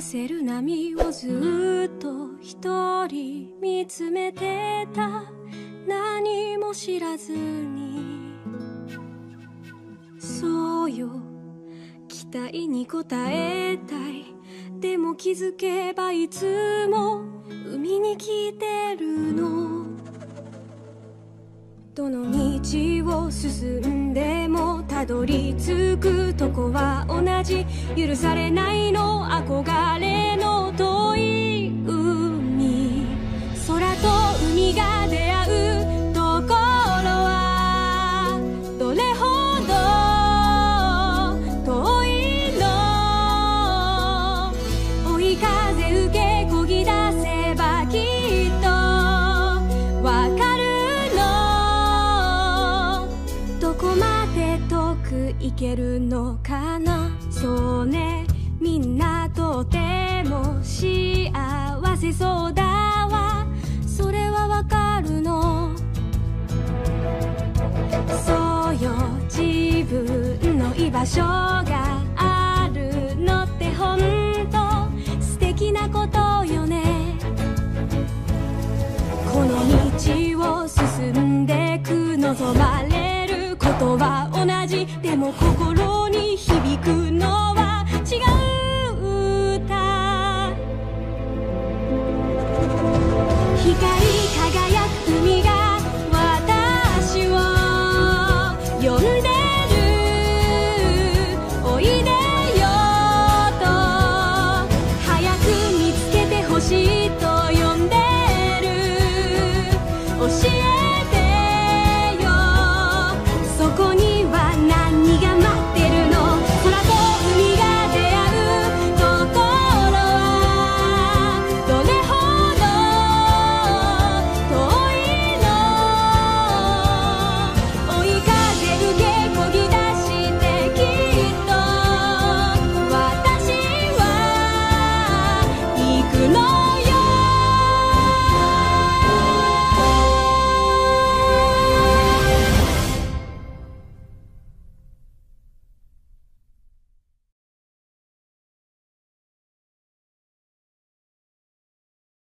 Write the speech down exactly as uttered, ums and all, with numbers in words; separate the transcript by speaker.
Speaker 1: せる波をずっと一人見つめてた、何も知らずに。そうよ、期待に応えたい。でも気づけばいつも海に来てるの。どの道を進んでもたどり着くとこは同じ。許されないの憧れの遠い海。空と海が出会うところはどれほど遠いの。追い風受け漕ぎ出せばきっとわかる。どこまで遠く行けるのかな。そうね、みんなとても幸せそうだわ。それはわかるの。そうよ、自分の居場所があるのってほんと素敵なことよね。この道を進んでく望まれることは同じ。でも心に響くのは違う歌。光り輝く海が私を呼んでる。おいでよと早く見つけてほしいと呼んでる。教え